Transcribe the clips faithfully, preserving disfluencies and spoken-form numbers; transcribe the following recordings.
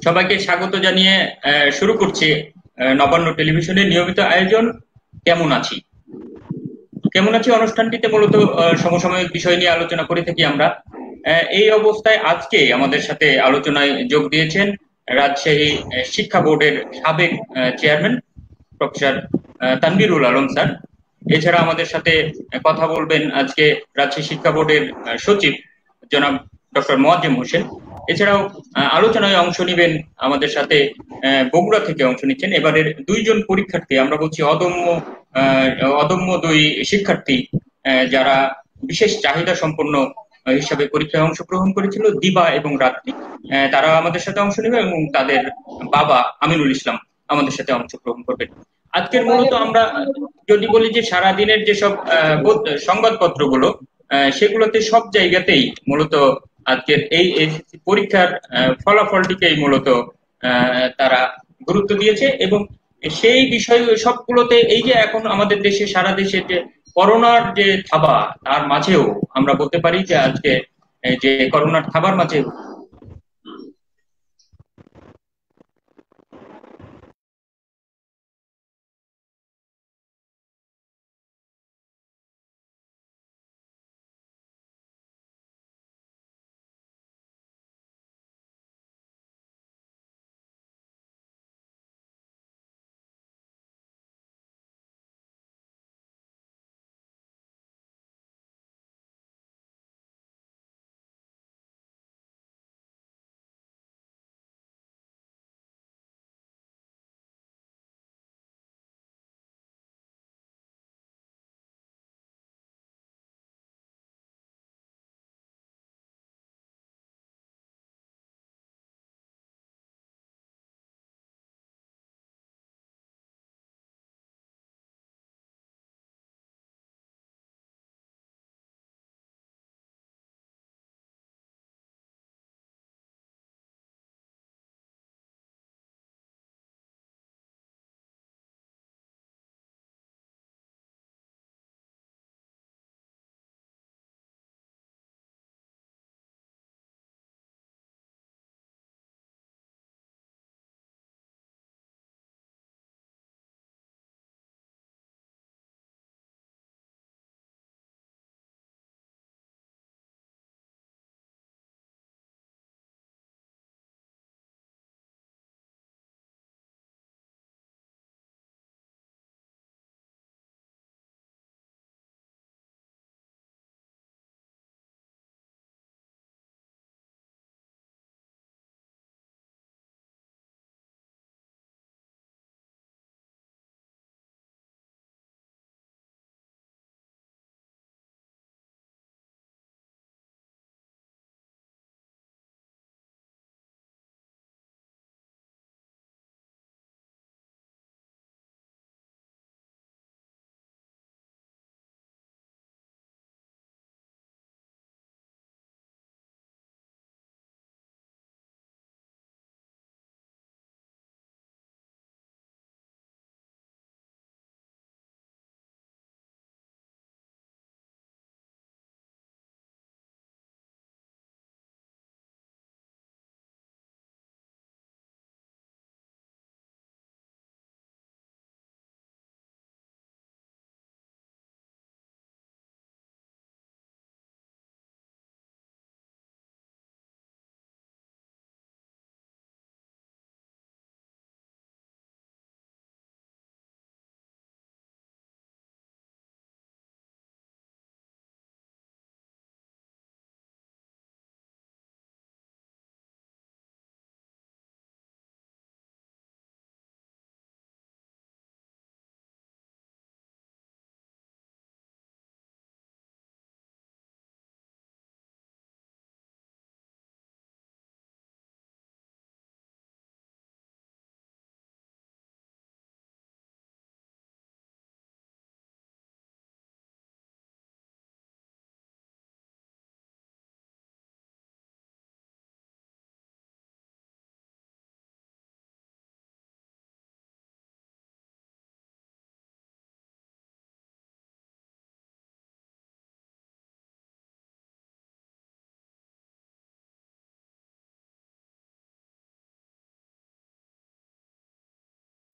সবাইকে স্বাগত জানিয়ে আহ, শুরু করছি আহ, নবান্ন টেলিভিশনের নিয়মিত আয়োজন কেমন আছি। কেমন আছি অনুষ্ঠানটিতে মূলত আহ, সমসাময়িক বিষয় নিয়ে আলোচনা করে থাকি আমরা। আহ, এই অবস্থায় আজকে আমাদের সাথে আলোচনায় যোগ দিয়েছেন রাজশাহী আহ, শিক্ষা বোর্ডের সাবেক আহ, চেয়ারম্যান প্রফেসর আহ, তানভীরুল আলম স্যার। এছাড়া আমাদের সাথে আহ, কথা বলবেন আজকে রাজশাহী শিক্ষা বোর্ডের আহ, সচিব জনাব ডক্টর মোয়াজ্জেম হোসেন। এছাড়াও আহ, আলোচনায় অংশ নেবেন আমাদের সাথে আহ, বগুড়া থেকে অংশ নিচ্ছেন এবারের দুইজন পরীক্ষার্থী, আমরা বলছি অদম্য আহ, অদম্য দুই শিক্ষার্থী আহ, যারা বিশেষ চাহিদা সম্পন্ন আহ, হিসাবে পরীক্ষায় অংশগ্রহণ করেছিল, দিবা এবং রাত্রি। আহ, তারা আমাদের সাথে অংশ নেবে এবং তাদের বাবা আমিনুল ইসলাম আমাদের সাথে অংশগ্রহণ করবেন। আজকের মূলত আমরা যদি বলি যে সারাদিনের যেসব আহ, বোধ- সংবাদপত্রগুলো আহ, সেগুলোতে সব জায়গাতেই মূলত আজকের এই এসএসসি পরীক্ষার আহ, ফলাফলটিকেই মূলত আহ, তারা গুরুত্ব দিয়েছে এবং সেই বিষয় সবগুলোতে এই যে এখন আমাদের দেশে সারা দেশে যে করোনার যে থাবা, তার মাঝেও আমরা বলতে পারি যে আজকে এই যে করোনার থাবার মাঝে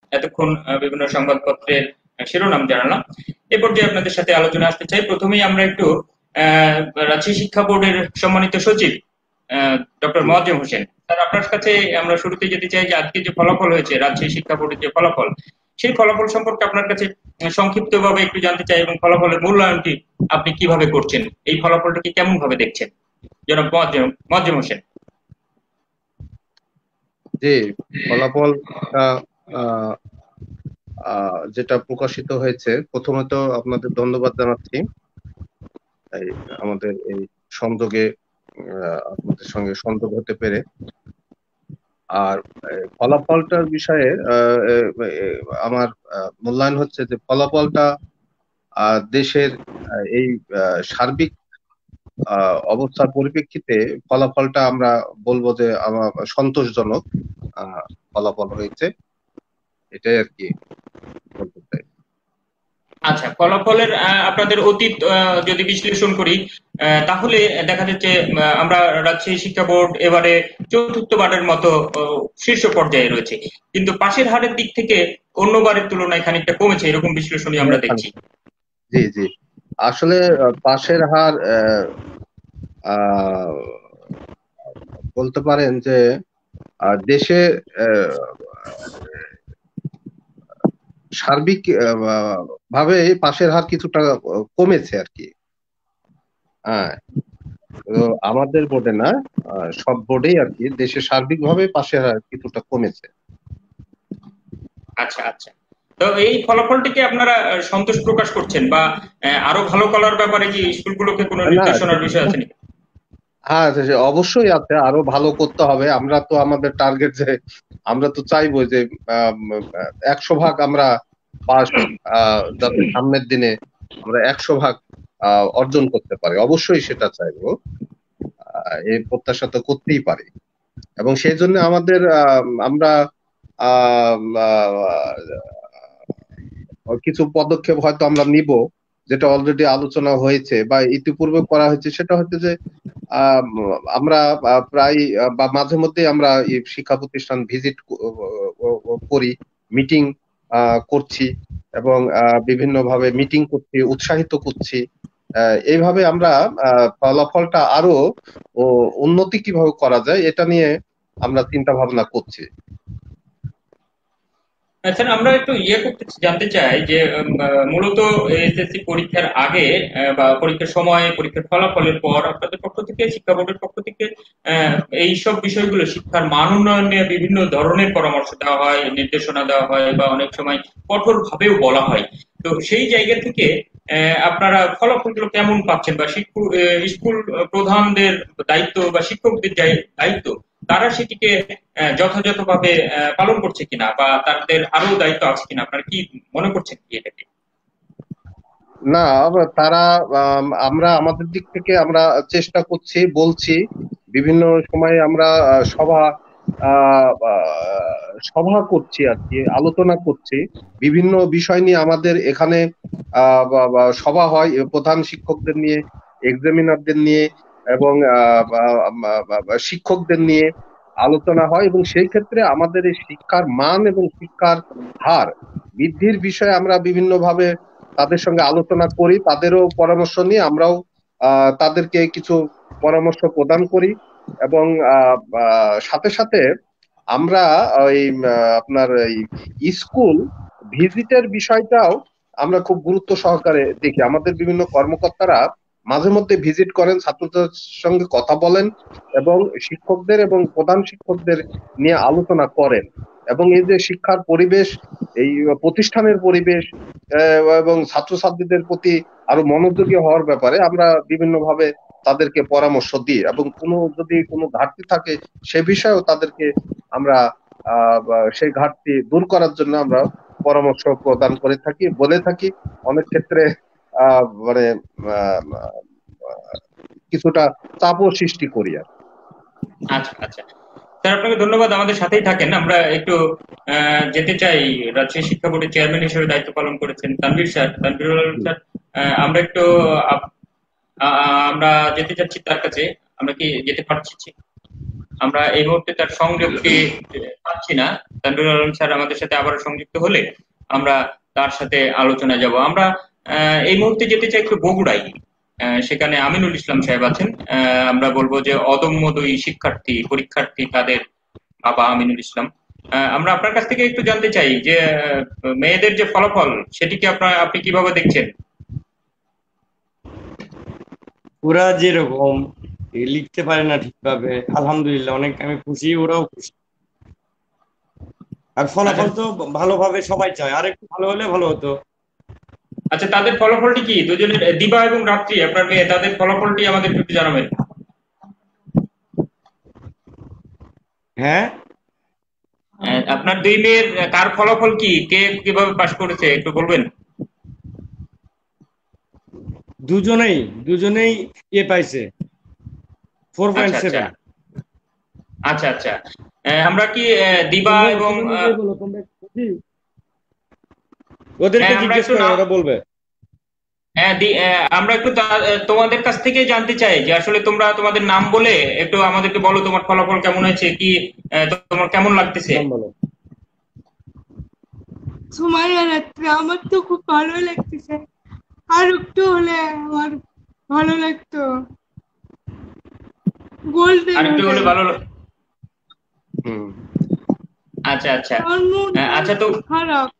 এতক্ষণ বিভিন্ন সংবাদপত্রের শিরোনাম জানালাম। এ পর্যায়ে আপনাদের সাথে আলোচনা আসতে চাই। প্রথমেই আমরা একটু আহ রাজশাহী শিক্ষা বোর্ডের সম্মানিত সচিব ডক্টর মোয়াজ্জেম হোসেন স্যার, আপনার কাছে আমরা শুরুতে যেতে চাই যে আজকে যে ফলাফল হয়েছে রাজশাহী শিক্ষা বোর্ডের যে ফলাফল, সেই ফলাফল সম্পর্কে আপনার কাছে সংক্ষিপ্তভাবে একটু জানতে চাই এবং ফলাফলের মূল্যায়নটি আপনি কিভাবে করছেন, এই ফলাফলটাকে কেমন ভাবে দেখছেন জনাব মোয়াজ্জেম মোয়াজ্জেম হোসেন। জি, ফলাফল যেটা প্রকাশিত হয়েছে, প্রথমত আপনাদের ধন্যবাদ জানাচ্ছি আমাদের এই সংযোগে আপনাদের সঙ্গে সংযোগ হতে পেরে। আর ফলাফলটার বিষয়ে আমার মূল্যায়ন হচ্ছে যে ফলাফলটা দেশের এই সার্বিক অবস্থার পরিপ্রেক্ষিতে ফলাফলটা আমরা বলবো যে আমার সন্তোষজনক ফলাফল হয়েছে, এটাই আর কি বলতে চাই। আচ্ছা, ফলাফলের আপনাদের অতীত যদি বিশ্লেষণ করি তাহলে দেখা যাচ্ছে আমরা রাজশাহী শিক্ষা বোর্ড এবারে চতুর্থবারের মতো শীর্ষ পর্যায়ে রয়েছে, কিন্তু পাশের হারের দিক থেকে অন্যবারের তুলনায় খানিকটা কমেছে, এরকম বিশ্লেষণই আমরা দেখছি। জি জি, আসলে পাশের হার বলতে পারেন যে দেশে সার্বিক ভাবে পাশের হার কিছুটা কমেছে আর কি। হ্যাঁ, আমাদের বোর্ডে না, সব বোর্ডেই আর কি দেশে সার্বিক ভাবে পাশের হার কিছুটা কমেছে। আচ্ছা আচ্ছা, তো এই ফলাফলটিকে আপনারা সন্তোষ প্রকাশ করছেন বা আরো ভালো করার ব্যাপারে কি স্কুলগুলোকে কোনো নির্দেশনার বিষয় আছে নাকি? হ্যাঁ, অবশ্যই আছে, আরো ভালো করতে হবে। আমরা তো আমাদের টার্গেট যে আমরা তো চাইবো যে একশো ভাগ আমরা পাস, যাতে সামনের দিনে আমরা একশো ভাগ অর্জন করতে পারি, অবশ্যই সেটা চাইবো, এই প্রত্যাশা তো করতেই পারি। এবং সেই জন্য আমাদের আমরা কিছু পদক্ষেপ হয়তো আমরা নিব, যেটা অলরেডি আলোচনা হয়েছে বা ইতিপূর্বে করা হয়েছে। সেটা হচ্ছে যে আমরা প্রায় বা মাঝে মধ্যে আমরা শিক্ষা প্রতিষ্ঠান ভিজিট করি, মিটিং করছি এবং বিভিন্ন ভাবে মিটিং করছি, উৎসাহিত করছি। এইভাবে আমরা ফলাফলটা আরো উন্নতি কিভাবে করা যায় এটা নিয়ে আমরা চিন্তা ভাবনা করছি। স্যার, আমরা একটু ইয়ে করতে জানতে চাই যে মূলত এসএসসি পরীক্ষার আগে বা পরীক্ষার সময়, পরীক্ষার ফলাফলের পর আপনাদের পক্ষ থেকে, শিক্ষা বোর্ডের পক্ষ থেকে এই সব বিষয়গুলো, শিক্ষার মান উন্নয়ন নিয়ে বিভিন্ন ধরনের পরামর্শ দেওয়া হয়, নির্দেশনা দেওয়া হয় বা অনেক সময় কঠোর ভাবেও বলা হয়। তো সেই জায়গা থেকে আপনারা ফলাফলগুলো কেমন পাচ্ছেন বা স্কুল প্রধানদের দায়িত্ব বা শিক্ষকদের দায়িত্ব, তারা সেটিকে যথাযথভাবে পালন করছে কিনা বা তাদের আরো দায়িত্ব আছে কিনা, আপনারা কি মনে করছেন কি এটাকে? না, তারা আমরা আমাদের দিক থেকে আমরা চেষ্টা করছি, বলছি, বিভিন্ন সময়ে আমরা সভা সভা করছি আর কি, আলোচনা করছি বিভিন্ন বিষয় নিয়ে। আমাদের এখানে সভা হয় প্রধান শিক্ষকদের নিয়ে, এক্সামিনারদের নিয়ে এবং শিক্ষকদের নিয়ে আলোচনা হয়, এবং সেই ক্ষেত্রে আমাদের এই শিক্ষার মান এবং শিক্ষার হার বৃদ্ধির বিষয়ে আমরা বিভিন্ন ভাবে তাদের সঙ্গে আলোচনা করি, তাদেরও পরামর্শ নিয়ে আমরাও তাদেরকে কিছু পরামর্শ প্রদান করি। এবং সাথে সাথে আমরা ওই আপনার এই স্কুল ভিজিটের বিষয়টাও আমরা খুব গুরুত্ব সহকারে দেখি। আমাদের বিভিন্ন কর্মকর্তারা মাঝে মধ্যে ভিজিট করেন, ছাত্রদের সঙ্গে কথা বলেন এবং শিক্ষকদের এবং প্রধান শিক্ষকদের নিয়ে আলোচনা করেন। এবং এই যে শিক্ষার পরিবেশ, এই প্রতিষ্ঠানের পরিবেশ এবং ছাত্রছাত্রীদের প্রতি আরো মনোযোগী হওয়ার ব্যাপারে আমরা বিভিন্ন ভাবে তাদেরকে পরামর্শ দিই, এবং কোনো যদি কোনো ঘাটতি থাকে সে বিষয়েও তাদেরকে আমরা সেই ঘাটতি দূর করার জন্য আমরা পরামর্শ প্রদান করে থাকি, বলে থাকি। অনেক ক্ষেত্রে আহ মানে কিছুটা চাপও সৃষ্টি করি আর। আচ্ছা আচ্ছা, স্যার আপনাকে ধন্যবাদ, আমাদের সাথেই থাকেন। আমরা একটু যেতে চাই রাজশাহী শিক্ষা বোর্ডের চেয়ারম্যান হিসেবে দায়িত্ব পালন করেছেন তানভীর স্যার, তানভীরুল স্যার, আমরা একটু আমরা যেতে চাচ্ছি তার কাছে। আমরা কি যেতে পারছি? আমরা এই মুহূর্তে তার সংযোগটি পাচ্ছি না। তানভীরুল আলম স্যার আমাদের সাথে আবারও সংযুক্ত হলে আমরা তার সাথে আলোচনা যাব। আমরা আহ, এই মুহূর্তে যেতে চাই একটু বগুড়ায়। আহ, সেখানে আমিনুল ইসলাম সাহেব আছেন। আহ, আমরা বলবো যে অদম্যদয়ী শিক্ষার্থী পরীক্ষার্থী তাদের বাবা আমিনুল ইসলাম। আহ, আমরা আপনার কাছ থেকে একটু জানতে চাই যে আহ, মেয়েদের যে ফলাফল সেটিকে আপনার আপনি কিভাবে দেখছেন? ওরা যেরকম এ লিখতে পারে না ঠিকভাবে, আলহামদুলিল্লাহ অনেক আমি খুশি, ওরাও খুশি। আর আচ্ছা ফলাফল তো ভালোভাবে সবাই চায়, আর একটু ভালো হলে ভালো হতো। আচ্ছা, তাদের ফলাফলটি কি? দুজনের দিবা এবং রাত্রি আপনার মেয়ে, তাদের ফলাফলটি আমাদের একটু জানাবেন। হ্যাঁ, আহ, আপনার দুই মেয়ের কার ফলাফল কি, কে কিভাবে পাশ করেছে একটু বলবেন? দুজনেই দুজনেই ইয়ে পাইছে, ফোর পয়েন্ট আচ্ছা আচ্ছা সেভেন। আচ্ছা আচ্ছা আহ, আমরা কি আহ, দিবা তোমরা এবং তোমরা আহ, নিজেই বলো, তোমরা খুশি? ওদেরকে হ্যাঁ আমরা জিজ্ঞেস একটু করেন, না ওরা বলবে। হ্যাঁ দি- আহ, আমরা একটু তা- আহ, তোমাদের কাছ থেকে জানতে চাই যে আসলে তোমরা তোমাদের নাম বলে একটু আমাদেরকে বলো তোমার ফলাফল কেমন হয়েছে, কি আহ, তোমার কেমন লাগতেছে? নাম বলো। সুমাইয়া রাত্রে আমার তো খুব ভালো লাগতেছে, আর একটু হলে আমার ভালো লাগতো, গোল্ডেন আর একটু হলে। হলে ভালো লা- হুম। আচ্ছা আচ্ছা আমার মনটা আহ, আচ্ছা তো একটু খারাপ,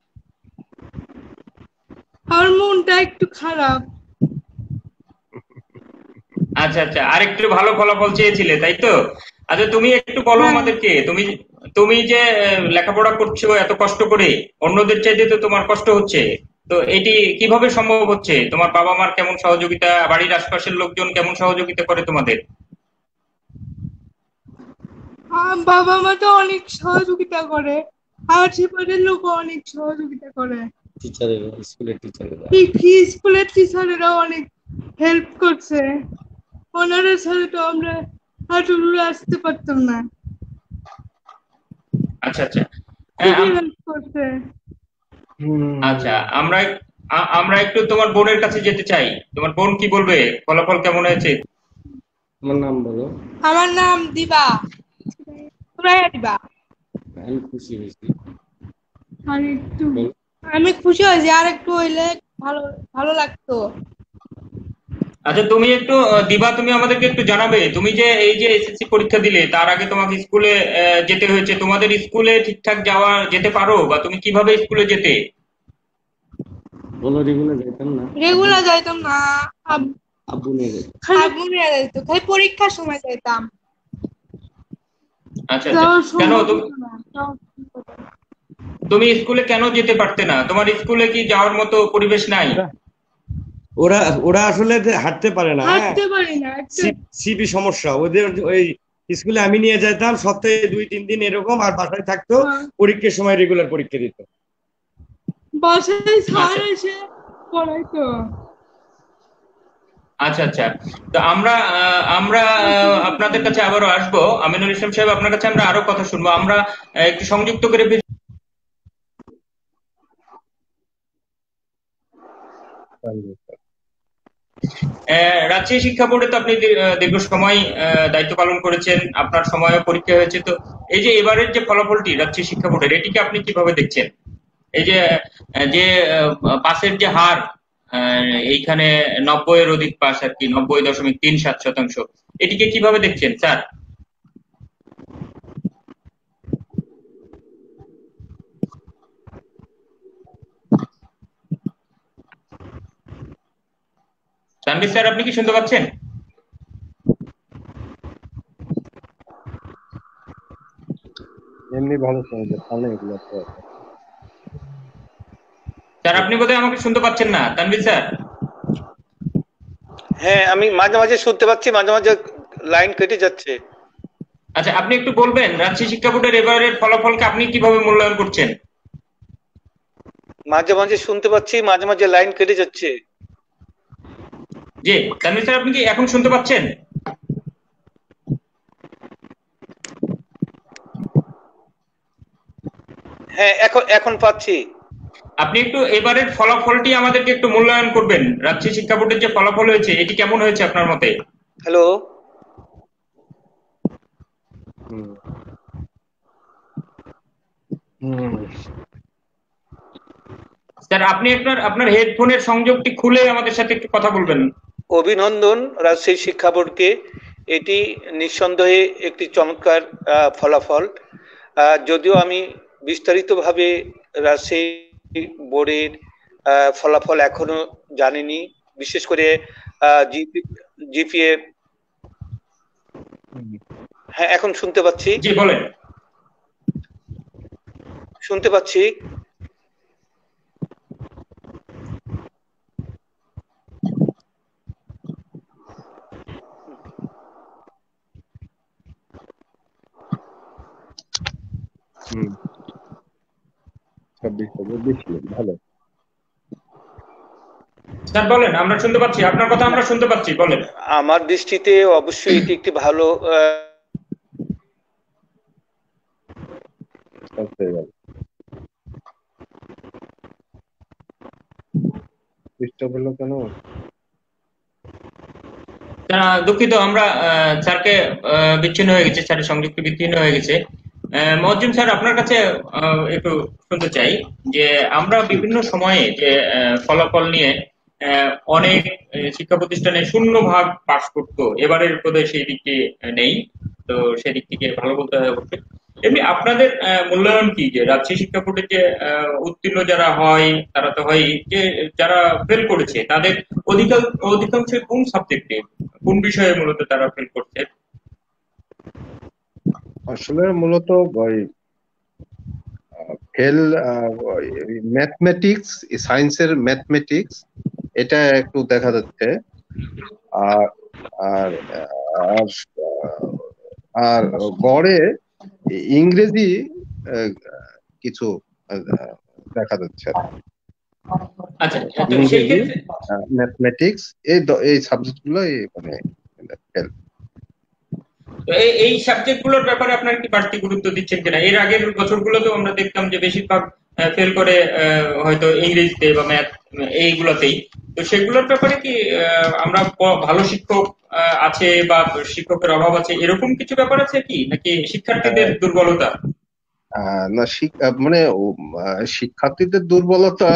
আমার মনটা একটু খারাপ। আচ্ছা আচ্ছা আর একটু ভালো ফলাফল চেয়েছিলে তাই তো? আচ্ছা তুমি একটু বলো হ্যাঁ, আমাদেরকে, তুমি তুমি যে আহ, লেখাপড়া করছো এত কষ্ট করে, অন্যদের চাইতে তো তোমার কষ্ট হচ্ছে, তো এটি কিভাবে সম্ভব হচ্ছে? তোমার বাবা মার কেমন সহযোগিতা, বাড়ির আশপাশের লোকজন কেমন সহযোগিতা করে তোমাদের? আমার বাবা মা তো অনেক সহযোগিতা করে, আশেপাশের লোকও অনেক সহযোগিতা করে, টিচারেরা, স্কুলের টিচারেরা। স্কুলের টিচারেরাও অনেক হেল্প করছে। ওনারা ছাড়া তো আমরা এত দূরে আসতে পারতাম না, আচ্ছা আচ্ছা হ্যাঁ খুবই আম- হেল্প করছে। হুম। আচ্ছা আমরা আ- আমরা একটু তোমার বোনের কাছে যেতে চাই। তোমার বোন কি বলবে, ফলাফল কেমন হয়েছে? আমার নাম বলো। আমার নাম দিবা, সুরাইয়া দিবা। আমি খুশি হয়েছি। আর একটু বলো। আমি খুশি হয়েছি, আর একটু হইলে ভালো ভালো লাগতো। আচ্ছা তুমি একটু আহ, দিবা, তুমি আমাদেরকে একটু জানাবে, তুমি যে এই যে এসএসসি পরীক্ষা দিলে তার আগে তোমাকে স্কুলে আহ, যেতে হয়েছে, তোমাদের স্কুলে ঠিকঠাক যাওয়া যেতে পারো, বা তুমি কিভাবে স্কুলে যেতে? বলো, রেগুলার যাইতাম না, আব্বু রেগুলার যাইতাম না, আব- আব্বু নিয়ে যেত। খালি আব্বু নিয়ে যাইতো, খালি পরীক্ষার সময় যাইতাম, আচ্ছা আচ্ছা যাওয়া কেন সম্ভব তুমি হতো না, যাওয়া সম্ভব হতো না। তুমি স্কুলে কেন যেতে পারতে না? তোমার স্কুলে কি যাওয়ার মতো পরিবেশ নাই? ওরা ওরা ওরা আসলে যে হাঁটতে পারে না, হ্যাঁ, হাঁটতে পারি না একটা। সিপি সমস্যা ওদের। ওই স্কুলে আমি নিয়ে যেতাম সপ্তাহে দুই তিন দিন এরকম, আর বাসায় থাকতো, হ্যাঁ, পরীক্ষার সময় রেগুলার পরীক্ষা দিত। বাসায় স্যার আচ্ছা এসে পড়াইতো। আচ্ছা আচ্ছা তো আমরা আহ, আমরা আহ, আপনাদের কাছে আবারও আসবো আমিনুল ইসলাম সাহেব, আপনার কাছে আমরা আরো কথা শুনবো। আমরা আহ, একটু সংযুক্ত করে ফেলি। আহ, রাজশাহী শিক্ষা বোর্ডে তো আপনি দী- আহ, দীর্ঘ সময় আহ, দায়িত্ব পালন করেছেন, আপনার সময়ও পরীক্ষা হয়েছে, তো এই যে এবারের যে ফলাফলটি রাজশাহী শিক্ষা বোর্ডের, এটিকে আপনি কিভাবে দেখছেন? এই যে আহ, যে আহ, পাসের যে হার, আহ, এইখানে নব্বই এর অধিক পাস আর কি, নব্বই দশমিক তিন সাত শতাংশ, এটিকে কিভাবে দেখছেন স্যার? তানভীর স্যার আপনি কি শুনতে পাচ্ছেন? এমনি ভালো সময় ভালো এগুলো তো। স্যার আপনি বোধহয় আমাকে শুনতে পাচ্ছেন না, তানভীর স্যার। হ্যাঁ, আমি মাঝে মাঝে শুনতে পাচ্ছি, মাঝে মাঝে লাইন কেটে যাচ্ছে। আচ্ছা আপনি একটু বলবেন রাজশাহী শিক্ষা বোর্ডের এবারের ফলাফলকে আপনি কিভাবে মূল্যায়ন করছেন? মাঝে মাঝে শুনতে পাচ্ছি, মাঝে মাঝে লাইন কেটে যাচ্ছে। জি তানভীর স্যার আপনি কি এখন শুনতে পাচ্ছেন? হ্যাঁ, এখন এখন পাচ্ছি। আপনি একটু এবারের ফলাফলটি আমাদেরকে একটু মূল্যায়ন করবেন, রাজশাহী শিক্ষা বোর্ডের যে ফলাফল হয়েছে এটি কেমন হয়েছে আপনার মতে? হ্যালো, হুম। হুম, স্যার আপনি আপনার আপনার হেডফোনের সংযোগটি খুলে আমাদের সাথে একটু কথা বলবেন। অভিনন্দন রাজশাহী শিক্ষা বোর্ডকে। এটি নিঃসন্দেহে একটি চমৎকার আহ, ফলাফল। আহ, যদিও আমি বিস্তারিতভাবে রাজশাহী বোর্ডের আহ, ফলাফল এখনো জানিনি, বিশেষ করে জিপিএ। হ্যাঁ, এখন শুনতে পাচ্ছি, জি বলেন। শুনতে পাচ্ছি। হুম, ছাব্বিশ হাজার বেশি, ভালো। স্যার বলেন, আমরা শুনতে পাচ্ছি, আপনার কথা আমরা শুনতে পাচ্ছি, বলেন। আমার দৃষ্টিতে অবশ্যই এটি একটি ভালো আহ, হয়ে গেল। ডিস্টার্ব হলো কেন? আহ, দুঃখিত, আমরা আহ, স্যারকে আহ, বিচ্ছিন্ন হয়ে গেছে, স্যারের সংযুক্ত বিচ্ছিন্ন হয়ে গেছে। আহ, মজ্জুম স্যার, আপনার কাছে আহ, একটু শুনতে চাই যে আমরা বিভিন্ন সময়ে যে আহ, ফলাফল নিয়ে আহ, অনেক আহ, শিক্ষা প্রতিষ্ঠানে শূন্য ভাগ পাস করতো, এবারের বোধহয় সেই দিকটি আহ, নেই। তো সেদিক থেকে ভালো বলতে হয় অবশ্যই। এমনি আপনাদের আহ, মূল্যায়ন কি, যে রাজশাহী শিক্ষা বোর্ডের যে আহ, উত্তীর্ণ যারা হয় তারা তো হয়, যে যারা ফেল করেছে তাদের অধিকাংশ অধিকাংশ কোন সাবজেক্টে, কোন বিষয়ে মূলত তারা ফেল করছে? আসলে মূলত ওই ফেল ম্যাথমেটিক্স, সায়েন্সের ম্যাথমেটিক্স, এটা একটু দেখা যাচ্ছে। আর আর আর আর গড়ে ইংরেজি আহ, কিছু আহ, দেখা যাচ্ছে। আচ্ছা, তো সেই ইংরেজি, ক্ষেত্রে ম্যাথমেটিক্স, এই দ- এই সাবজেক্ট গুলো মানে fail। তো এই এই সাবজেক্ট গুলোর ব্যাপারে আপনার কি বাড়তি গুরুত্ব দিচ্ছেন কিনা? এর আগের বছরগুলোতেও আমরা দেখতাম যে বেশিরভাগ ফেল করে আহ, হয়তো ইংরেজিতে বা ম্যাথ এইগুলোতেই। তো সেগুলোর ব্যাপারে কি আহ, আমরা প- ভালো শিক্ষক আহ, আছে বা শিক্ষকের অভাব আছে, এরকম কিছু ব্যাপার আছে কি, নাকি শিক্ষার্থীদের দুর্বলতা? আহ, না শিক- আহ, মানে ও- আহ, শিক্ষার্থীদের দুর্বলতা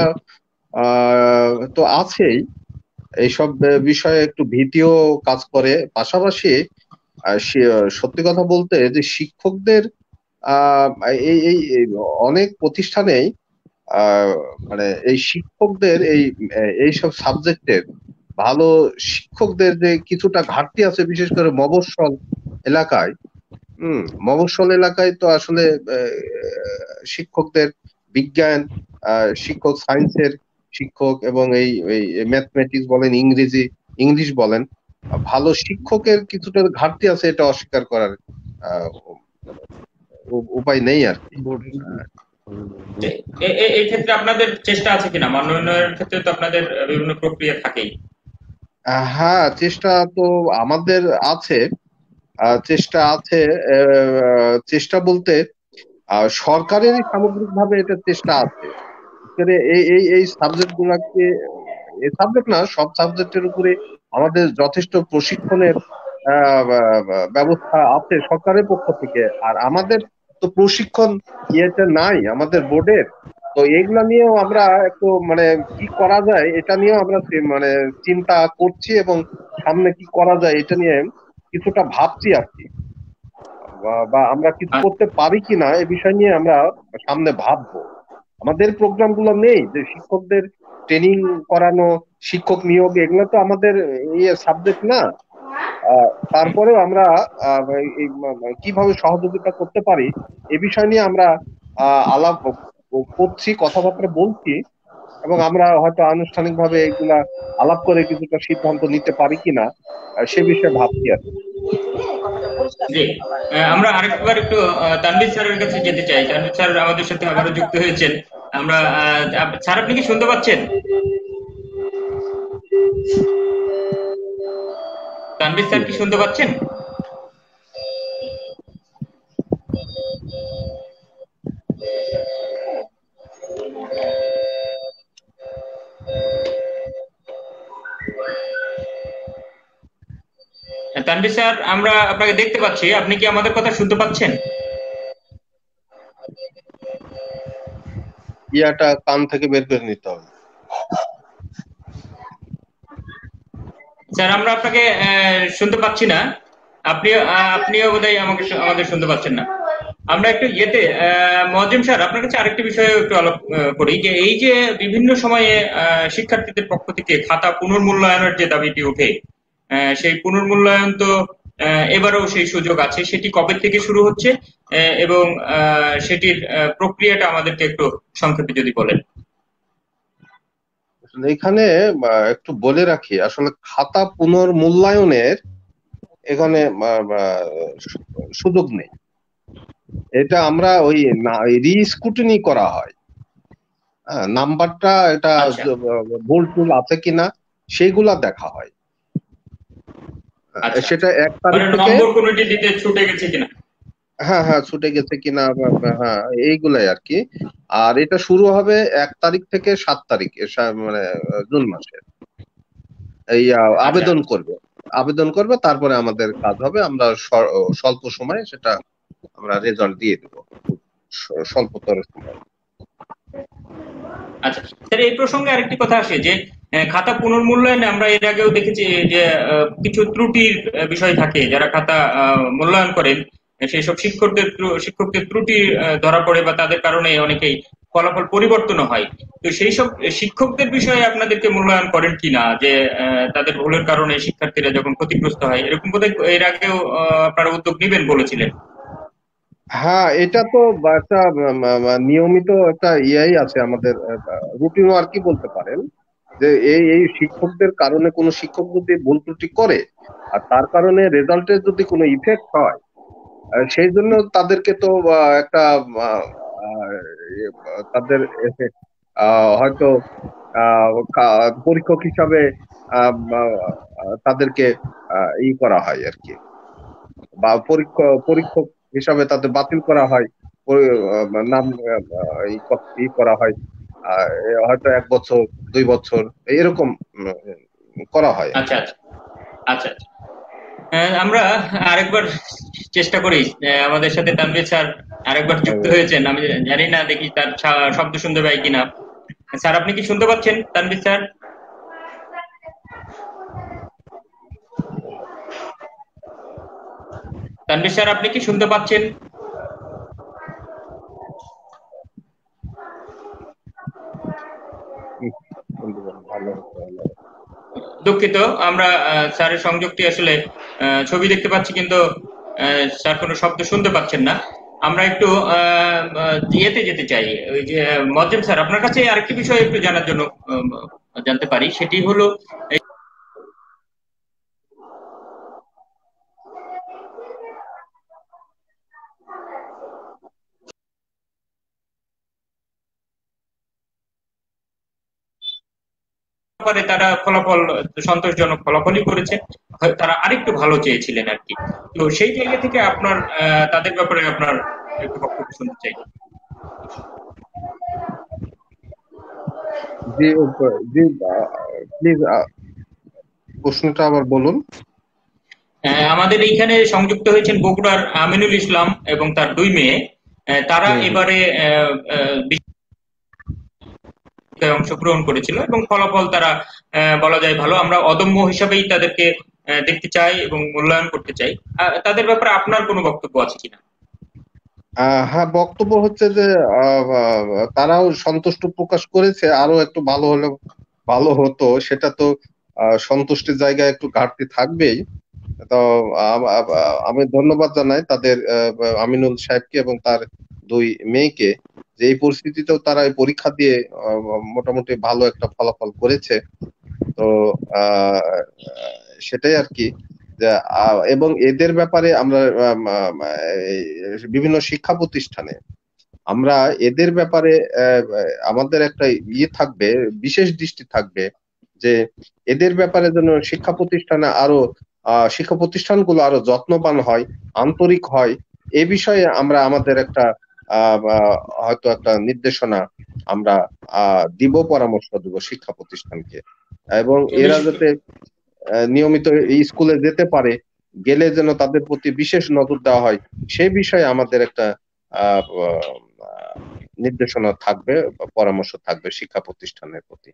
আহ, তো আছেই। এইসব আহ, বিষয়ে একটু ভীতিও কাজ করে। পাশাপাশি আহ, সে- সত্যি কথা বলতে যে শিক্ষকদের আহ, এই এই এই অনেক প্রতিষ্ঠানেই আহ, মানে এই শিক্ষকদের এই এইসব সাবজেক্টের ভালো শিক্ষকদের যে কিছুটা ঘাটতি আছে, বিশেষ করে মফস্বল এলাকায়। হুম, মফস্বল এলাকায় তো আসলে আহ, শিক্ষকদের বিজ্ঞান, আহ, শিক্ষক সায়েন্সের শিক্ষক এবং এই ম্যাথমেটিক্স বলেন, ইংরেজি ইংলিশ বলেন, আহ, ভালো শিক্ষকের কিছুটা ঘাটতি আছে, এটা অস্বীকার করার আহ, উ- উপায় নেই আর কি। বোর্ডের আহ, তো এ- এ- এই ক্ষেত্রে আপনাদের চেষ্টা আছে কিনা? মানোন্নয়নের ক্ষেত্রে তো আপনাদের বিভিন্ন প্রক্রিয়া থাকেই। হ্যাঁ, চেষ্টা তো আমাদের আছে। আহ, চেষ্টা আছে। আহ, চেষ্টা বলতে আহ, সরকারেরই সামগ্রিকভাবে এটা চেষ্টা আছে। করে এই এই এই সাবজেক্ট গুলাকে, এই সাবজেক্ট না, সব সাবজেক্টের উপরে আমাদের যথেষ্ট প্রশিক্ষণের আহ, বা- বা- ব্যবস্থা আছে সরকারের পক্ষ থেকে। আর আমাদের তো প্রশিক্ষণ ইয়েতে নাই আমাদের বোর্ডের। তো এগুলা নিয়েও আমরা একটু মানে কি করা যায় এটা নিয়েও আমরা চি- মানে চিন্তা করছি, এবং সামনে কি করা যায় এটা নিয়ে কিছুটা ভাবছি আর কি। বা বা আমরা কিছু আ- করতে পারি কিনা এ বিষয় নিয়ে আমরা সামনে ভাববো। আমাদের প্রোগ্রাম গুলো নেই যে শিক্ষকদের ট্রেনিং করানো, শিক্ষক নিয়োগ, এগুলো তো আমাদের ইয়ে সাবজেক্ট না। আহ, তারপরেও আমরা আহ, এই ম- ম- কিভাবে সহযোগিতা করতে পারি এ বিষয় নিয়ে আমরা আহ, আলাপ করছি, কথাবার্তা বলছি, এবং আমরা হয়তো আনুষ্ঠানিকভাবে এগুলা আলাপ করে কিছুটা সিদ্ধান্ত নিতে পারি কিনা আহ, সে বিষয়ে ভাবছি আর কি। জি, আহ, আমরা আরেকবার একটু আহ, তানভীর স্যারের কাছে যেতে চাই। তানভীর স্যার আমাদের সাথে আবারও যুক্ত হয়েছেন। আমরা আহ, আপ- স্যার, আপনি কি শুনতে পাচ্ছেন? তানভীর স্যার কি শুনতে পাচ্ছেন? আহ, তানভীর স্যার, আমরা আপনাকে দেখতে পাচ্ছি, আপনি কি আমাদের কথা শুনতে পাচ্ছেন? ইয়াটা কান থেকে বের করে নিতে হবে। স্যার আমরা আপনাকে শুনতে পাচ্ছি না, আপনি আপনিও বোধহয় আমাকে আমাদের শুনতে পাচ্ছেন না। আমরা একটু ইয়েতে মজিম স্যার আপনার কাছে আরেকটি বিষয়ে একটু আলাপ করি যে এই যে বিভিন্ন সময়ে শিক্ষার্থীদের পক্ষ থেকে খাতা পুনর্মূল্যায়নের যে দাবিটি ওঠে, সেই পুনর্মূল্যায়ন তো এবারেও সেই সুযোগ আছে, সেটি কবে থেকে শুরু হচ্ছে এবং সেটির প্রক্রিয়াটা আমাদেরকে একটু সংক্ষেপে যদি বলেন। এখানে একটু বলে রাখি, আসলে খাতা পুনর্মূল্যায়নের এখানে সুযোগ নেই। এটা আমরা ওই রিস্কুটিনি করা হয়, নাম্বারটা এটা ভুল টুল আছে কিনা সেইগুলা দেখা হয়। সেটা এক তারিখ থেকে ছুটে গেছে কিনা, হ্যাঁ হ্যাঁ ছুটে গেছে কিনা, হ্যাঁ এইগুলাই আর কি। আর এটা শুরু হবে এক তারিখ থেকে সাত তারিখ মানে জুন মাসে। এই আবেদন করবে আবেদন করবে তারপরে আমাদের কাজ হবে, আমরা স্বল্প সময়ে সেটা আমরা রেজাল্ট দিয়ে দেব স্বল্পতর সময়। আচ্ছা স্যার, এই প্রসঙ্গে আরেকটি কথা আসে যে খাতা পুনর্মূল্যায়নে আমরা এর আগেও দেখেছি যে কিছু ত্রুটির বিষয় থাকে, যারা খাতা মূল্যায়ন করেন সেই সব শিক্ষকদের শিক্ষকদের ত্রুটি ধরা পড়ে বা তাদের কারণে অনেকেই ফলাফল পরিবর্তন হয়। তো সেই সব শিক্ষকদের বিষয়ে আপনাদেরকে মূল্যায়ন করেন কিনা, যে তাদের ভুলের কারণে শিক্ষার্থীরা যখন ক্ষতিগ্রস্ত হয়, এরকম বোধহয় এর আগেও আপনারা উদ্যোগ নেবেন বলেছিলেন। হ্যাঁ, এটা তো একটা নিয়মিত একটা ইয়াই আছে আমাদের, রুটিন আর কি বলতে পারেন, যে এই এই শিক্ষকদের কারণে কোনো শিক্ষক যদি ভুল ত্রুটি করে আর তার কারণে রেজাল্টের যদি কোনো ইফেক্ট হয়, সেই জন্য তাদেরকে তো একটা তাদের হয়তো পরীক্ষক হিসাবে তাদেরকে ই করা হয় আর কি, বা পরীক্ষা পরীক্ষক হিসাবে তাদের বাতিল করা হয়, নাম ই করা হয়, হয়তো এক বছর দুই বছর এরকম করা হয়। আচ্ছা আচ্ছা আচ্ছা আচ্ছা আমরা আরেকবার চেষ্টা করি, আমাদের সাথে তানভীর স্যার আরেকবার যুক্ত হয়েছেন, আমি জানি না দেখি তার শব্দ শুনতে পাই কিনা। স্যার আপনি কি শুনতে পাচ্ছেন তানভীর স্যার? তানভীর স্যার আপনি কি শুনতে পাচ্ছেন? দুঃখিত, আমরা স্যারের সংযোগটি আসলে ছবি দেখতে পাচ্ছি কিন্তু স্যার কোনো শব্দ শুনতে পাচ্ছেন না। আমরা একটু ইয়েতে যেতে চাই, ওই যে মজিম স্যার আপনার কাছে আরেকটি বিষয় একটু জানার জন্য জানতে পারি, সেটি হলো তারা ফলাফল সন্তোষজনক ফলাফলই করেছে, তারা আরেকটু ভালো চেয়েছিলেন আর কি। তো সেই জায়গা থেকে আপনার তাদের ব্যাপারে আপনার একটু বক্তব্য শুনতে চাই। জি জি প্লিজ প্রশ্নটা আবার বলুন। আমাদের এইখানে সংযুক্ত হয়েছেন বগুড়ার আমিনুল ইসলাম এবং তার দুই মেয়ে, তারা এবারে অংশগ্রহণ করেছিল এবং ফলাফল তারা বলা যায় ভালো। আমরা অদম্য হিসাবেই তাদেরকে দেখতে চাই এবং মূল্যায়ন করতে চাই। তাদের ব্যাপারে আপনার কোনো বক্তব্য আছে কিনা? হ্যাঁ, বক্তব্য হচ্ছে যে তারাও সন্তুষ্ট প্রকাশ করেছে, আরো একটু ভালো হলে ভালো হতো, সেটা তো সন্তুষ্টির জায়গায় একটু ঘাটতি থাকবেই। তো আমি ধন্যবাদ জানাই তাদের আমিনুল সাহেবকে এবং তার দুই মেয়েকে, যে এই পরিস্থিতিতেও তারা এই পরীক্ষা দিয়ে মোটামুটি ভালো একটা ফলাফল করেছে। তো সেটাই আর কি, এবং এদের ব্যাপারে আমরা বিভিন্ন শিক্ষা প্রতিষ্ঠানে আমরা এদের ব্যাপারে আমাদের একটা ইয়ে থাকবে, বিশেষ দৃষ্টি থাকবে, যে এদের ব্যাপারে যেন শিক্ষা প্রতিষ্ঠানে আরো আহ শিক্ষা প্রতিষ্ঠানগুলো আরো যত্নবান হয়, আন্তরিক হয়, এ বিষয়ে আমরা আমাদের একটা আহ হয়তো একটা নির্দেশনা আমরা আহ দিব, পরামর্শ দিব শিক্ষা প্রতিষ্ঠানকে, এবং এরা যাতে নিয়মিত স্কুলে যেতে পারে, গেলে যেন তাদের প্রতি বিশেষ নজর দেওয়া হয়, সেই বিষয়ে আমাদের একটা আহ নির্দেশনা থাকবে, পরামর্শ থাকবে শিক্ষা প্রতিষ্ঠানের প্রতি।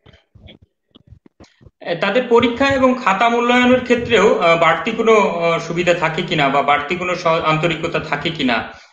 তাদের পরীক্ষা এবং খাতা মূল্যায়নের ক্ষেত্রেও বাড়তি কোনো সুবিধা থাকে কিনা বা বাড়তি কোনো আন্তরিকতা থাকে কিনা?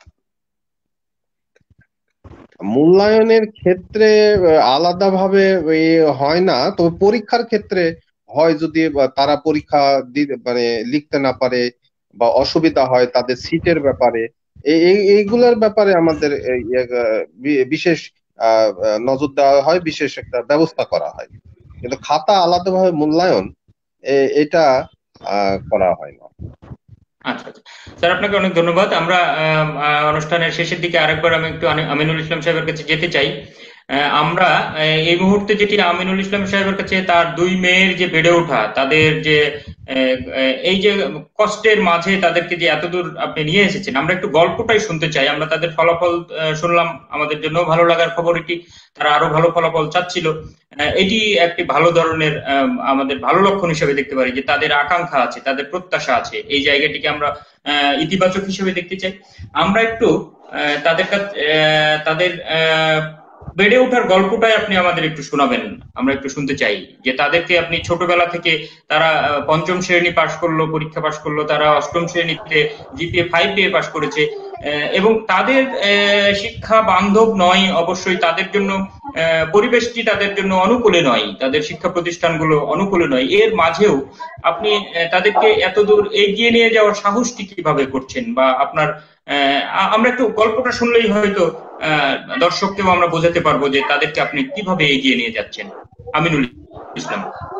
মূল্যায়নের ক্ষেত্রে আলাদাভাবে হয় না, তবে পরীক্ষার ক্ষেত্রে হয় যদি তারা পরীক্ষা মানে লিখতে না পারে বা অসুবিধা হয় তাদের সিটের ব্যাপারে, এইগুলোর ব্যাপারে আমাদের বিশেষ নজর দেওয়া হয়, বিশেষ একটা ব্যবস্থা করা হয়। কিন্তু খাতা আলাদাভাবে মূল্যায়ন এটা করা হয় না। আচ্ছা আচ্ছা স্যার, আপনাকে অনেক ধন্যবাদ। আমরা অনুষ্ঠানের শেষের দিকে আরেকবার আমি একটু আমিনুল ইসলাম সাহেবের কাছে যেতে চাই। আমরা এই মুহূর্তে যেটি আমিনুল ইসলাম সাহেবের কাছে তার দুই মেয়ের যে বেড়ে ওঠা, তাদের যে এই যে কষ্টের মাঝে তাদেরকে যে এতদূর আপনি নিয়ে এসেছেন, আমরা একটু গল্পটাই শুনতে চাই। আমরা তাদের ফলাফল শুনলাম, আমাদের জন্য ভালো লাগার খবর এটি। তারা আরো ভালো ফলাফল চাচ্ছিল, এটি একটি ভালো ধরনের আমাদের ভালো লক্ষণ হিসেবে দেখতে পারি যে তাদের আকাঙ্ক্ষা আছে, তাদের প্রত্যাশা আছে। এই জায়গাটিকে আমরা ইতিবাচক হিসেবে দেখতে চাই। আমরা একটু তাদের কাছে তাদের বেড়ে ওঠার গল্পটাই আপনি আমাদের একটু শোনাবেন, আমরা একটু শুনতে চাই যে তাদেরকে আপনি ছোটবেলা থেকে, তারা পঞ্চম শ্রেণী পাশ করলো, পরীক্ষা পাশ করলো, তারা অষ্টম শ্রেণীতে জিপিএ ফাইভ পেয়ে পাশ করেছে, এবং তাদের শিক্ষা বান্ধব নয় অবশ্যই, তাদের জন্য পরিবেশটি তাদের জন্য অনুকূলে নয়, তাদের শিক্ষা প্রতিষ্ঠানগুলো অনুকূলে নয়। এর মাঝেও আপনি তাদেরকে এতদূর এগিয়ে নিয়ে যাওয়ার সাহসটি কিভাবে করছেন, বা আপনার আমরা একটু গল্পটা শুনলেই হয়তো দর্শককেও আমরা বোঝাতে পারবো যে তাদেরকে আপনি কিভাবে এগিয়ে নিয়ে যাচ্ছেন। আমিনুল ইসলাম।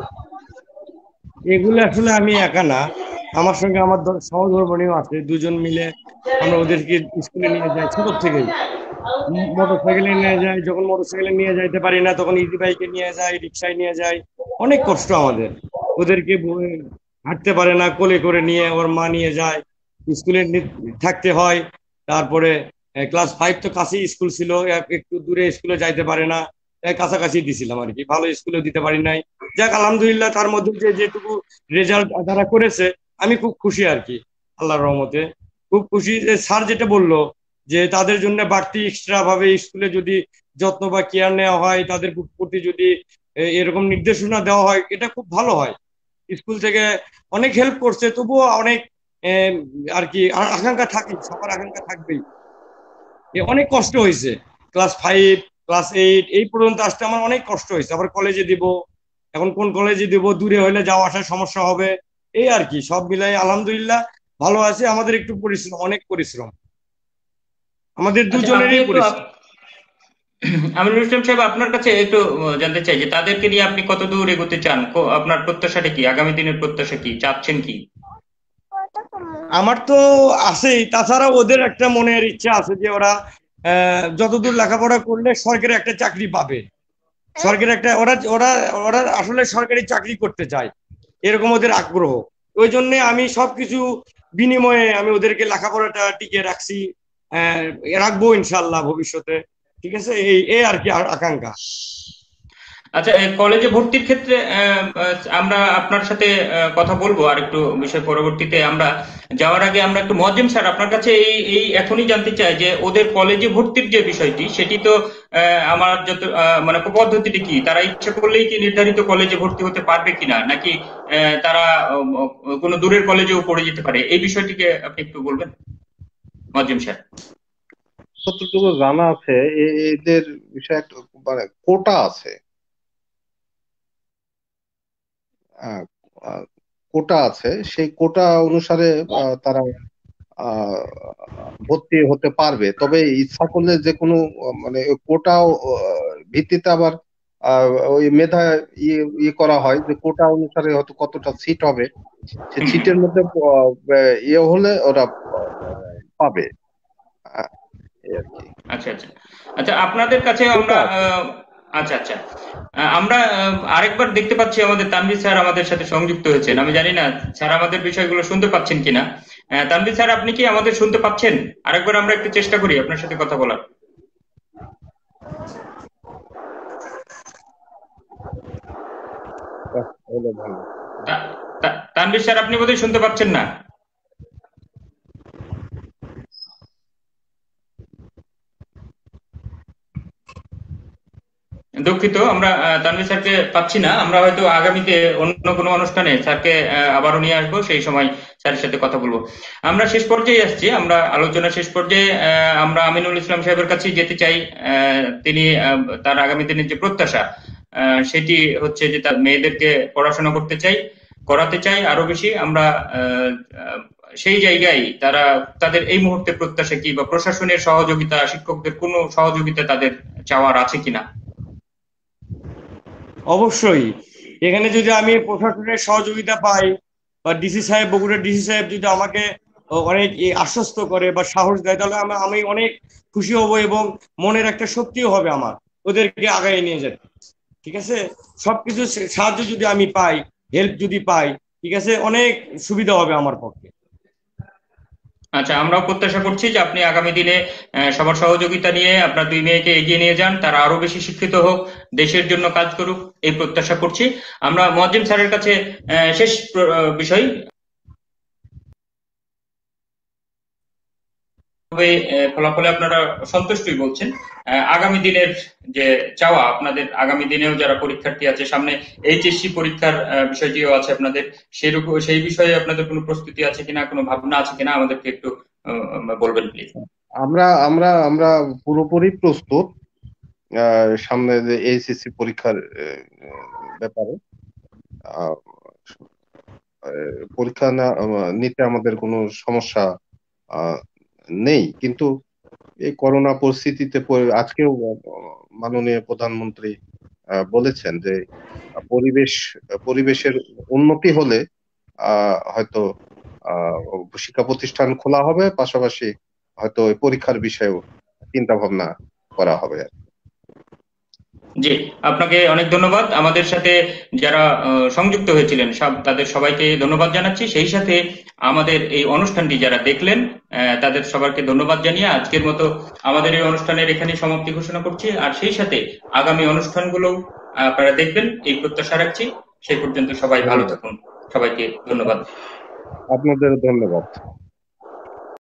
এগুলো আসলে আমি একা না, আমার সঙ্গে আমার সহধর্মণীয় আছে, দুজন মিলে আমরা ওদেরকে স্কুলে নিয়ে যাই ছোট থেকেই। মোটর সাইকেলে নিয়ে যাই, যখন মোটর সাইকেলে নিয়ে যাইতে পারি না তখন ইজি বাইকে নিয়ে যাই, রিক্সায় নিয়ে যাই। অনেক কষ্ট আমাদের, ওদেরকে হাঁটতে পারে না, কোলে করে নিয়ে ওর মা নিয়ে যায়, স্কুলে থাকতে হয়। তারপরে ক্লাস ফাইভ তো কাছেই স্কুল ছিল, একটু দূরে স্কুলে যাইতে পারে না, কাছাকাছি দিছিলাম আর কি, ভালো স্কুলে দিতে পারি নাই। যাক আলহামদুলিল্লাহ, তার মধ্যে যে যেটুকু রেজাল্ট তারা করেছে আমি খুব খুশি আর কি, আল্লাহর রহমতে খুব খুশি। স্যার যেটা বললো যে তাদের জন্য বাড়তি এক্সট্রা ভাবে স্কুলে যদি যত্ন বা কেয়ার নেওয়া হয়, তাদের প্রতি যদি এরকম নির্দেশনা দেওয়া হয়, এটা খুব ভালো হয়। স্কুল থেকে অনেক হেল্প করছে, তবুও অনেক আর কি আকাঙ্ক্ষা থাকে, সবার আকাঙ্ক্ষা থাকবেই। অনেক কষ্ট হয়েছে, ক্লাস ফাইভ ক্লাস এইট এই পর্যন্ত আসতে আমার অনেক কষ্ট হয়েছে। আবার কলেজে দিব, এখন কোন কলেজে দিব, দূরে হলে যাওয়া আসার সমস্যা হবে, এই আর কি। সব মিলাই আলহামদুলিল্লাহ ভালো আছে। আমাদের একটু পরিশ্রম, অনেক পরিশ্রম আমাদের দুজনেরই পরিশ্রম। আমিনুল ইসলাম সাহেব, আপনার কাছে একটু জানতে চাই যে তাদেরকে নিয়ে আপনি কত দূর এগোতে চান, আপনার প্রত্যাশাটা কি, আগামী দিনের প্রত্যাশা কি, চাচ্ছেন কি? আমার তো আছেই, তাছাড়া ওদের একটা মনের ইচ্ছা আছে যে ওরা যতদূর লেখাপড়া করলে সরকারি একটা চাকরি পাবে, সরকারি একটা, ওরা ওরা ওরা আসলে সরকারি চাকরি করতে চায়, এরকম ওদের আগ্রহ। ওই জন্য আমি সবকিছু বিনিময়ে আমি ওদেরকে লেখাপড়াটা টিকে রাখছি, রাখবো ইনশাল্লাহ ভবিষ্যতে। ঠিক আছে, এই এই আর কি আকাঙ্ক্ষা। আচ্ছা, কলেজে ভর্তির ক্ষেত্রে আমরা আপনার সাথে কথা বলবো আর একটু বিষয় পরবর্তীতে। আমরা যাওয়ার আগে আমরা একটু মজিম স্যার আপনার কাছে এই এই এখনই জানতে চাই যে ওদের কলেজে ভর্তির যে বিষয়টি, সেটি তো আমার যত মানে পদ্ধতিটি কি, তারা ইচ্ছা করলেই কি নির্ধারিত কলেজে ভর্তি হতে পারবে কিনা, নাকি তারা কোনো দূরের কলেজেও পড়ে যেতে পারে, এই বিষয়টিকে আপনি একটু বলবেন মজিম স্যার। যতটুকু জানা আছে এদের বিষয়ে একটা মানে কোটা আছে, কোটা আছে, সেই কোটা অনুসারে তারা ভর্তি হতে পারবে। তবে ইচ্ছা করলে যে কোনো মানে কোটা ভিত্তিতে আবার ওই মেধা ইয়ে ইয়ে করা হয় যে কোটা অনুসারে হয়তো কতটা সিট হবে, সে সিটের মধ্যে ইয়ে হলে ওরা পাবে। আচ্ছা আচ্ছা আচ্ছা আপনাদের কাছে আমরা আচ্ছা আচ্ছা আমরা আরেকবার দেখতে পাচ্ছি আমাদের তানভীর স্যার আমাদের সাথে সংযুক্ত হয়েছেন। আমি জানি না স্যার আমাদের বিষয়গুলো শুনতে পাচ্ছেন কিনা। তানভীর স্যার, আপনি কি আমাদের শুনতে পাচ্ছেন? আরেকবার আমরা একটু চেষ্টা করি আপনার সাথে কথা বলার। তানভীর স্যার, আপনি বোধহয় শুনতে পাচ্ছেন না। দুঃখিত, আমরা আহ, তানভীর স্যারকে পাচ্ছি না। আমরা হয়তো আগামীতে অন্য কোনো অনুষ্ঠানে স্যারকে আহ, আবারও নিয়ে আসবো, সেই সময় স্যারের সাথে কথা বলবো। আমরা শেষ পর্যায়ে আসছি, আমরা আলোচনা শেষ পর্যায়ে আহ, আমরা আমিনুল ইসলাম সাহেবের কাছে যেতে চাই। আহ, তিনি আহ, তার আগামী দিনের যে প্রত্যাশা, আহ, সেটি হচ্ছে যে তার মেয়েদেরকে পড়াশোনা করতে চাই, করাতে চাই আরো বেশি। আমরা আহ, আহ, সেই জায়গায় তারা তাদের এই মুহূর্তে প্রত্যাশা কি, বা প্রশাসনের সহযোগিতা, শিক্ষকদের কোনো সহযোগিতা তাদের চাওয়ার আছে কিনা? অবশ্যই এখানে যদি আমি প্রশাসনের সহযোগিতা পাই, বা ডিসি সাহেব, বগুড়ার ডিসি সাহেব যদি আমাকে অনেক আশ্বস্ত করে বা সাহস দেয়, তাহলে আমি আমি অনেক খুশি হব এবং মনের একটা শক্তিও হবে আমার ওদেরকে আগায় নিয়ে যেতে। ঠিক আছে, সবকিছু সাহায্য যদি আমি পাই, হেল্প যদি পাই, ঠিক আছে, অনেক সুবিধা হবে আমার পক্ষে। আচ্ছা, আমরাও প্রত্যাশা করছি যে আপনি আগামী দিনে আহ, সবার সহযোগিতা নিয়ে আপনার দুই মেয়েকে এগিয়ে নিয়ে যান, তারা আরো বেশি শিক্ষিত হোক, দেশের জন্য কাজ করুক, এই প্রত্যাশা করছি। আমরা মুয়াজ্জেম স্যারের কাছে আহ, শেষ প্র- আহ, বিষয়, তবে আহ, ফলাফলে আপনারা সন্তুষ্টই বলছেন। আহ, আগামী দিনের যে চাওয়া, আপনাদের আগামী দিনেও যারা পরীক্ষার্থী আছে, সামনে এইচএসসি পরীক্ষার আহ, বিষয়টিও আছে আপনাদের, সেরকম সেই বিষয়ে আপনাদের কোনো প্রস্তুতি আছে কিনা, কোনো ভাবনা আছে কিনা, আমাদেরকে একটু আহ, বলবেন প্লিজ। আমরা আমরা আমরা পুরোপুরি প্রস্তুত আহ, সামনে যে এইচএসসি পরীক্ষার আহ, ব্যাপারে। আহ, আহ, পরীক্ষা না আহ, নিতে আমাদের কোনো সমস্যা আহ, নেই, কিন্তু এই করোনা পরিস্থিতিতে পরি- আজকেও আহ, মাননীয় প্রধানমন্ত্রী আহ, বলেছেন যে আহ, পরিবেশ পরিবেশের উন্নতি হলে আহ, হয়তো আহ, শিক্ষা প্রতিষ্ঠান খোলা হবে, পাশাপাশি হয়তো ওই পরীক্ষার বিষয়েও চিন্তা ভাবনা করা হবে। জি, আপনাকে অনেক ধন্যবাদ। আমাদের সাথে যারা আহ, সংযুক্ত হয়েছিলেন সব তাদের সবাইকে ধন্যবাদ জানাচ্ছি। সেই সাথে আমাদের এই অনুষ্ঠানটি যারা দেখলেন আহ, তাদের সবাইকে ধন্যবাদ জানিয়ে আজকের মতো আমাদের এই অনুষ্ঠানের এখানে সমাপ্তি ঘোষণা করছি। আর সেই সাথে আগামী অনুষ্ঠানগুলো আপনারা দেখবেন এই প্রত্যাশা রাখছি। সেই পর্যন্ত সবাই ভালো ধন্যবাদ, থাকুন। সবাইকে ধন্যবাদ। আপনাদের ধন্যবাদ।